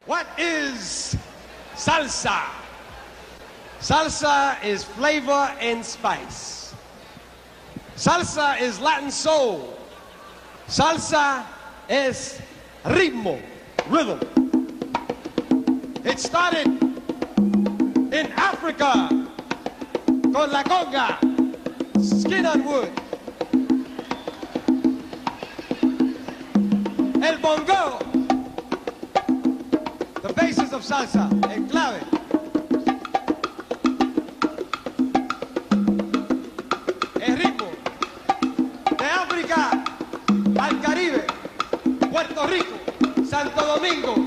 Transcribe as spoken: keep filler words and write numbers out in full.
What is salsa? Salsa is flavor and spice. Salsa is Latin soul. Salsa is ritmo, rhythm. It started in Africa con la conga, skin on wood. El bongo, the basis of salsa, el clave. El ritmo de África al Caribe, Puerto Rico, Santo Domingo,